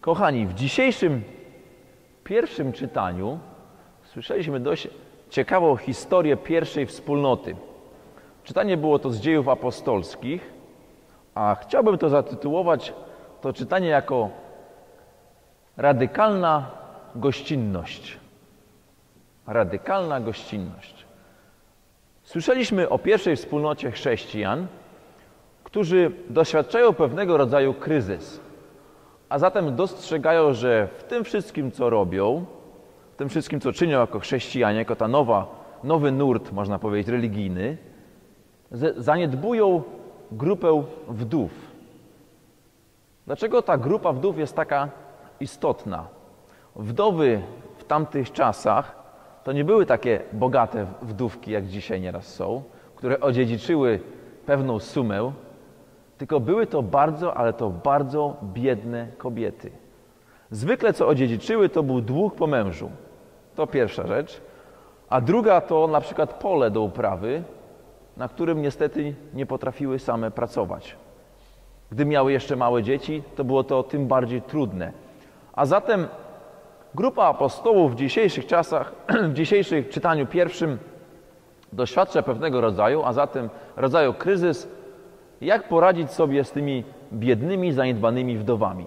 Kochani, w dzisiejszym pierwszym czytaniu słyszeliśmy dość ciekawą historię pierwszej wspólnoty. Czytanie było to z Dziejów Apostolskich, a chciałbym to zatytułować to czytanie jako radykalna gościnność. Radykalna gościnność. Słyszeliśmy o pierwszej wspólnocie chrześcijan, którzy doświadczają pewnego rodzaju kryzys, a zatem dostrzegają, że w tym wszystkim, co robią, w tym wszystkim, co czynią jako chrześcijanie, jako ta nowy nurt, można powiedzieć, religijny, zaniedbują grupę wdów. Dlaczego ta grupa wdów jest taka istotna? Wdowy w tamtych czasach to nie były takie bogate wdówki, jak dzisiaj nieraz są, które odziedziczyły pewną sumę, tylko były to bardzo, ale to bardzo biedne kobiety. Zwykle co odziedziczyły, to był dług po mężu. To pierwsza rzecz. A druga to na przykład pole do uprawy, na którym niestety nie potrafiły same pracować. Gdy miały jeszcze małe dzieci, to było to tym bardziej trudne. A zatem grupa apostołów w dzisiejszych czasach, w dzisiejszym czytaniu pierwszym doświadcza pewnego rodzaju, a zatem rodzaju kryzys, jak poradzić sobie z tymi biednymi, zaniedbanymi wdowami.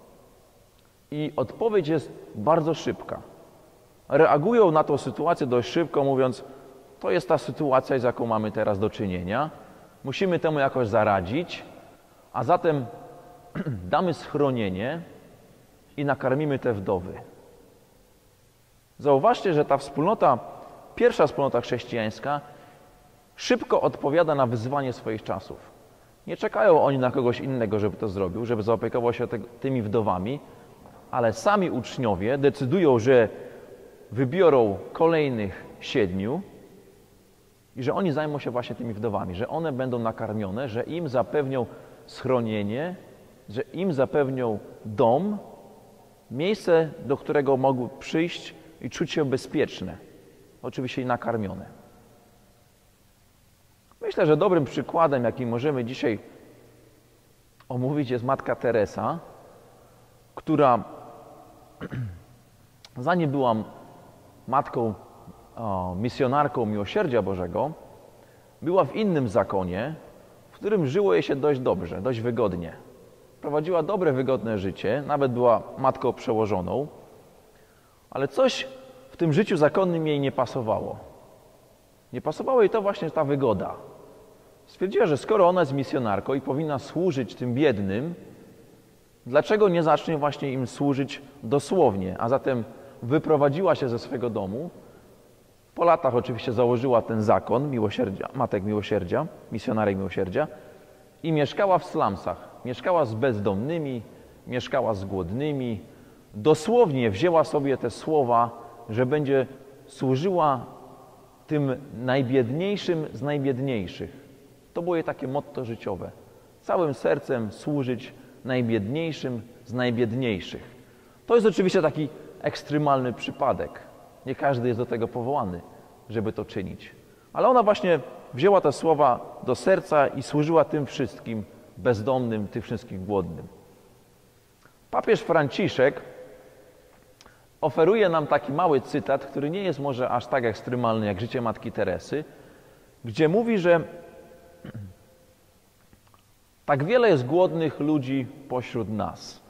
I odpowiedź jest bardzo szybka. Reagują na tą sytuację dość szybko, mówiąc, to jest ta sytuacja, z jaką mamy teraz do czynienia. Musimy temu jakoś zaradzić, a zatem damy schronienie i nakarmimy te wdowy. Zauważcie, że ta wspólnota, pierwsza wspólnota chrześcijańska, szybko odpowiada na wyzwanie swoich czasów. Nie czekają oni na kogoś innego, żeby to zrobił, żeby zaopiekował się tymi wdowami, ale sami uczniowie decydują, że wybiorą kolejnych 7 i że oni zajmą się właśnie tymi wdowami, że one będą nakarmione, że im zapewnią schronienie, że im zapewnią dom, miejsce, do którego mogły przyjść i czuć się bezpieczne, oczywiście i nakarmione. Myślę, że dobrym przykładem, jaki możemy dzisiaj omówić, jest Matka Teresa, która zanim była matką, misjonarką Miłosierdzia Bożego, była w innym zakonie, w którym żyło jej się dość dobrze, dość wygodnie. Prowadziła dobre, wygodne życie, nawet była matką przełożoną, ale coś w tym życiu zakonnym jej nie pasowało. Nie pasowało jej to właśnie ta wygoda. Stwierdziła, że skoro ona jest misjonarką i powinna służyć tym biednym, dlaczego nie zacznie właśnie im służyć dosłownie? A zatem wyprowadziła się ze swego domu. Po latach oczywiście założyła ten zakon miłosierdzia, matek miłosierdzia, misjonarek miłosierdzia i mieszkała w slumsach. Mieszkała z bezdomnymi, mieszkała z głodnymi. Dosłownie wzięła sobie te słowa, że będzie służyła tym najbiedniejszym z najbiedniejszych. To było jej takie motto życiowe. Całym sercem służyć najbiedniejszym z najbiedniejszych. To jest oczywiście taki ekstremalny przypadek. Nie każdy jest do tego powołany, żeby to czynić. Ale ona właśnie wzięła te słowa do serca i służyła tym wszystkim bezdomnym, tym wszystkim głodnym. Papież Franciszek oferuje nam taki mały cytat, który nie jest może aż tak ekstremalny jak życie Matki Teresy, gdzie mówi, że tak wiele jest głodnych ludzi pośród nas.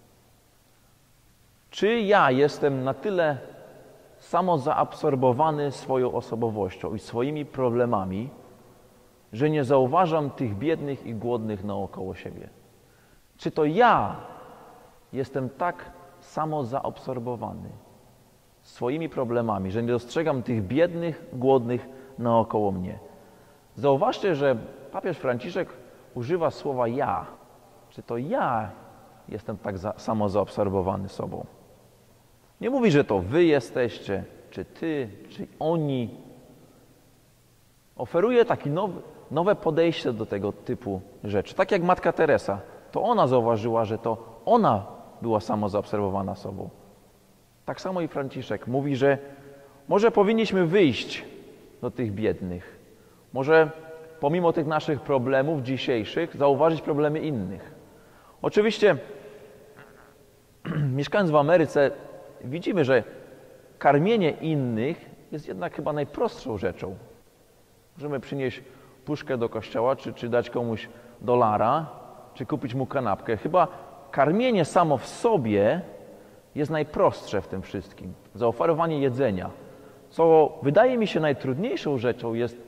Czy ja jestem na tyle samozaabsorbowany swoją osobowością i swoimi problemami, że nie zauważam tych biednych i głodnych naokoło siebie? Czy to ja jestem tak samozaabsorbowany swoimi problemami, że nie dostrzegam tych biednych, głodnych naokoło mnie? Zauważcie, że papież Franciszek używa słowa ja. Czy to ja jestem tak samozaabsorbowany sobą? Nie mówi, że to wy jesteście, czy ty, czy oni. Oferuje takie nowe podejście do tego typu rzeczy. Tak jak Matka Teresa. To ona zauważyła, że to ona była samozaabsorbowana sobą. Tak samo i Franciszek mówi, że może powinniśmy wyjść do tych biednych. Może pomimo tych naszych problemów dzisiejszych zauważyć problemy innych. Oczywiście Mieszkając w Ameryce, widzimy, że karmienie innych jest jednak chyba najprostszą rzeczą. Możemy przynieść puszkę do kościoła, czy dać komuś dolara, czy kupić mu kanapkę. Chyba karmienie samo w sobie jest najprostsze w tym wszystkim. Zaoferowanie jedzenia. Co wydaje mi się najtrudniejszą rzeczą jest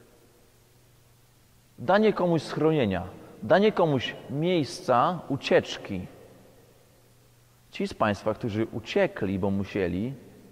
danie komuś schronienia, danie komuś miejsca ucieczki. Ci z Państwa, którzy uciekli, bo musieli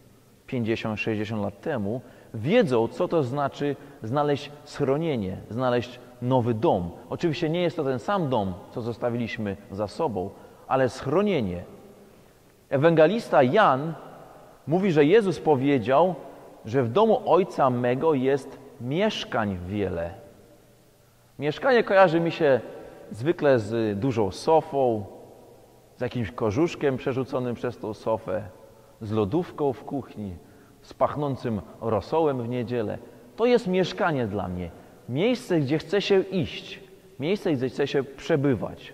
50-60 lat temu, wiedzą, co to znaczy znaleźć schronienie, znaleźć nowy dom. Oczywiście nie jest to ten sam dom, co zostawiliśmy za sobą, ale schronienie. Ewangelista Jan mówi, że Jezus powiedział, że w domu Ojca mego jest mieszkań wiele. Mieszkanie kojarzy mi się zwykle z dużą sofą, z jakimś korzuszkiem przerzuconym przez tą sofę, z lodówką w kuchni, z pachnącym rosołem w niedzielę. To jest mieszkanie dla mnie. Miejsce, gdzie chcę się iść. Miejsce, gdzie chcę się przebywać.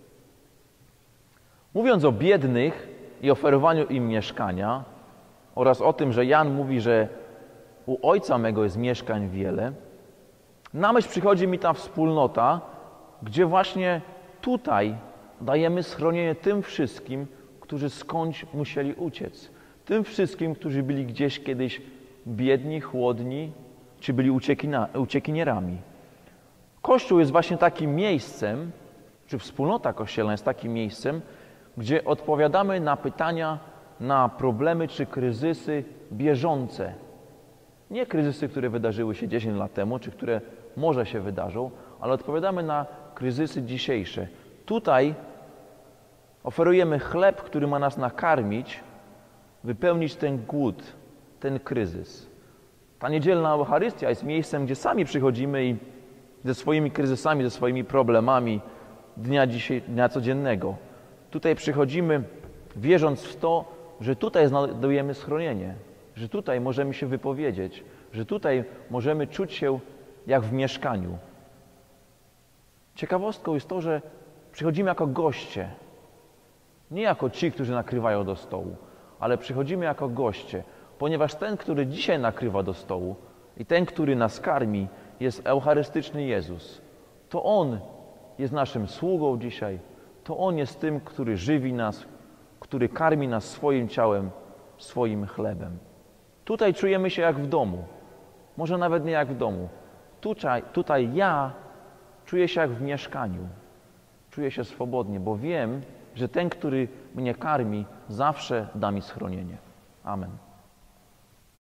Mówiąc o biednych i oferowaniu im mieszkania oraz o tym, że Jan mówi, że u Ojca mego jest mieszkań wiele, na myśl przychodzi mi ta wspólnota, gdzie właśnie tutaj dajemy schronienie tym wszystkim, którzy skądś musieli uciec. Tym wszystkim, którzy byli gdzieś kiedyś biedni, chłodni, czy byli uciekinierami. Kościół jest właśnie takim miejscem, czy wspólnota kościelna jest takim miejscem, gdzie odpowiadamy na pytania, na problemy czy kryzysy bieżące. Nie kryzysy, które wydarzyły się 10 lat temu, czy które może się wydarzą, ale odpowiadamy na kryzysy dzisiejsze. Tutaj oferujemy chleb, który ma nas nakarmić, wypełnić ten głód, ten kryzys. Ta niedzielna Eucharystia jest miejscem, gdzie sami przychodzimy i ze swoimi kryzysami, ze swoimi problemami dnia codziennego. Tutaj przychodzimy, wierząc w to, że tutaj znajdujemy schronienie, że tutaj możemy się wypowiedzieć, że tutaj możemy czuć się jak w mieszkaniu. Ciekawostką jest to, że przychodzimy jako goście, nie jako ci, którzy nakrywają do stołu, ale przychodzimy jako goście, ponieważ ten, który dzisiaj nakrywa do stołu i ten, który nas karmi, jest eucharystyczny Jezus. To On jest naszym sługą dzisiaj, to On jest tym, który żywi nas, który karmi nas swoim ciałem, swoim chlebem. Tutaj czujemy się jak w domu, może nawet nie jak w domu. Tutaj ja czuję się jak w mieszkaniu, czuję się swobodnie, bo wiem, że ten, który mnie karmi, zawsze da mi schronienie. Amen.